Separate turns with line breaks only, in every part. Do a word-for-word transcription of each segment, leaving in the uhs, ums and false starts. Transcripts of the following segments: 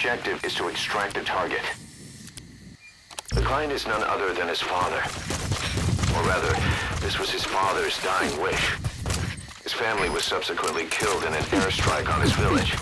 objective is to extract the target. The client is none other than his father. Or rather, this was his father's dying wish. His family was subsequently killed in an airstrike on his village.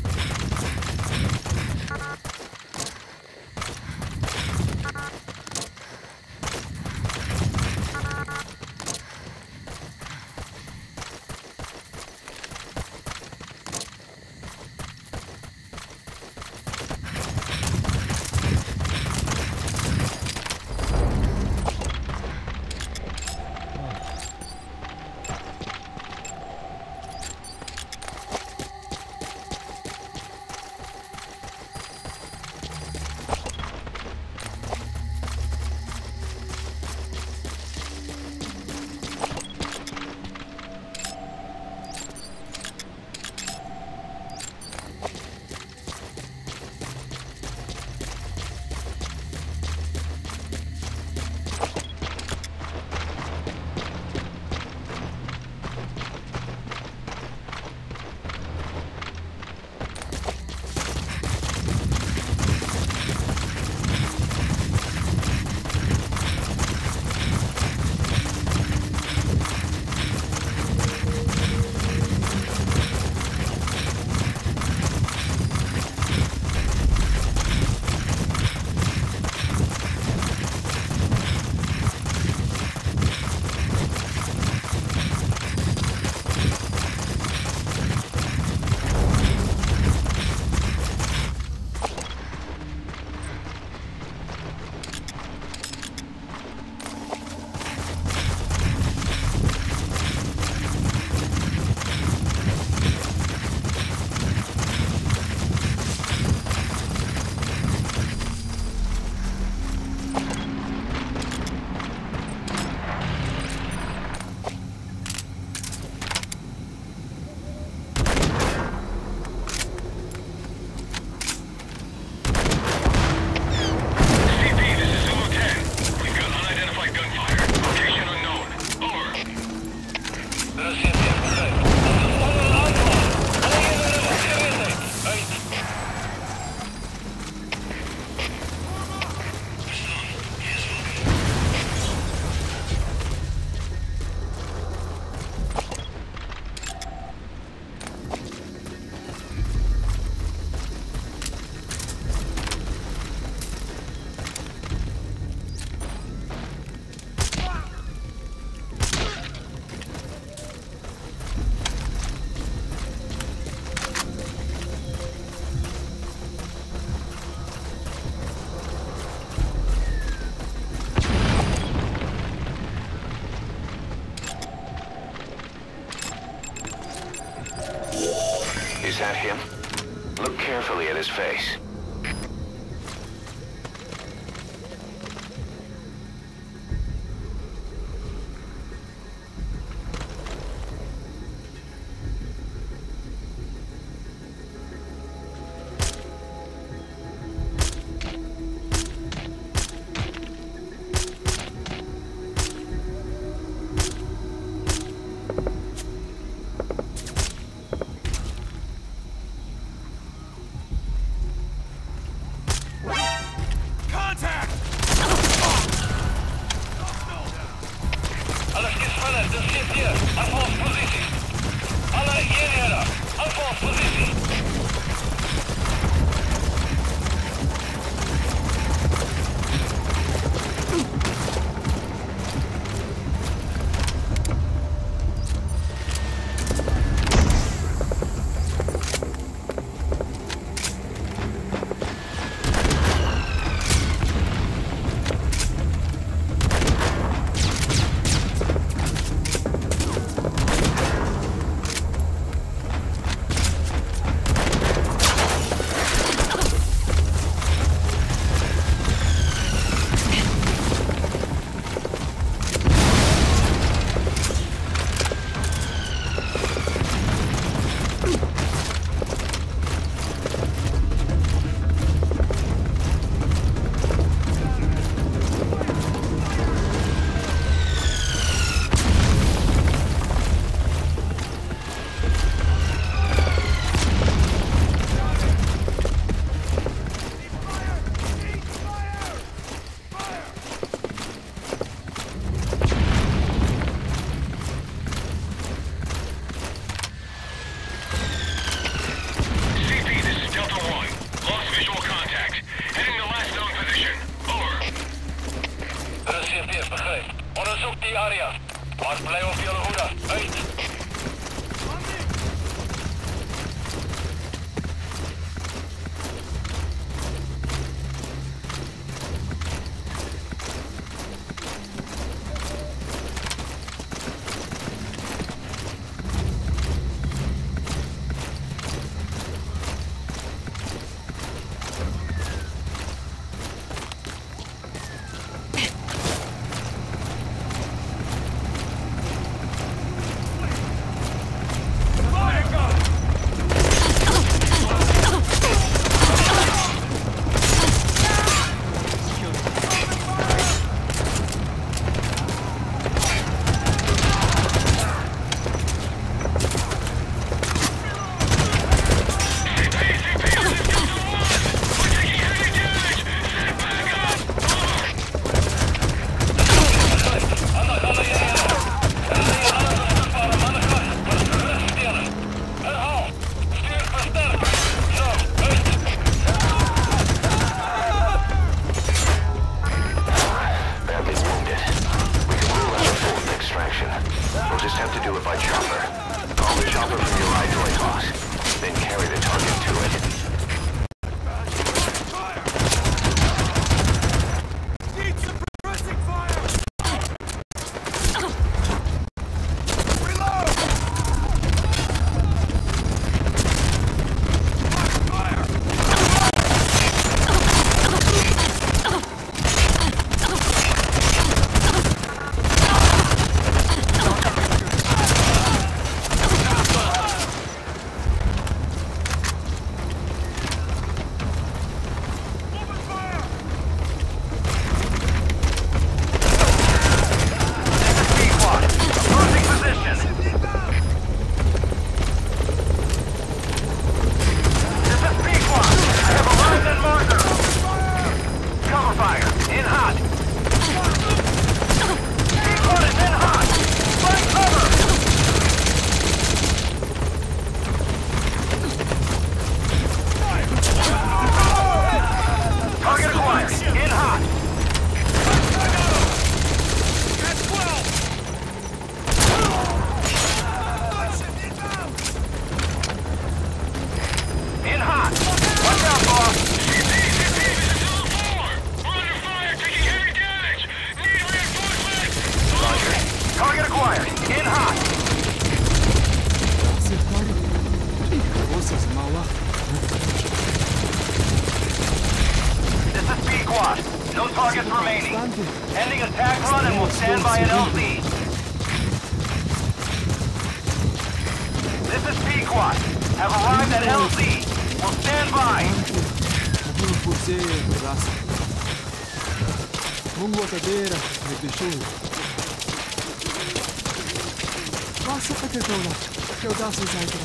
Is that him? Look carefully at his face.
onderzoek die area. Wat blijf op jullie hoede. Uit. No targets remaining. Ending attack run and we'll stand by an L Z. This is Pequot. Have arrived at L Z. We'll stand by.
Mungo tadeira, me deixou. Passa para que eu lá, que eu dá-se já.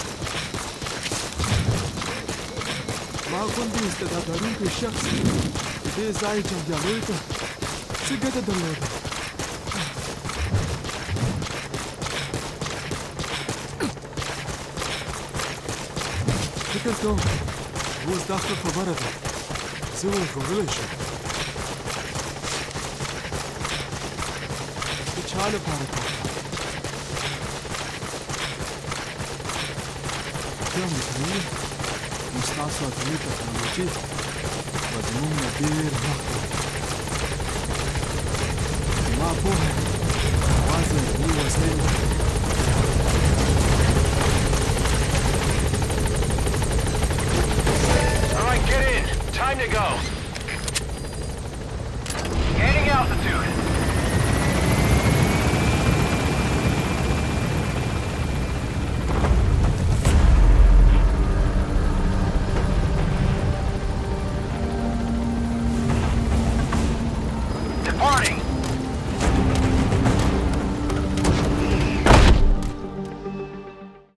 ما كنت استدعوني كشخص إذا زايد جمجاليته سجد دلوقتي فكرته هو داخل في بلده سوى الكورليشن بتشالي باركو كم تريد مستعصى تريد تكنولوجي مضمون نبير مخطر ما فوها وازن هو وسيلة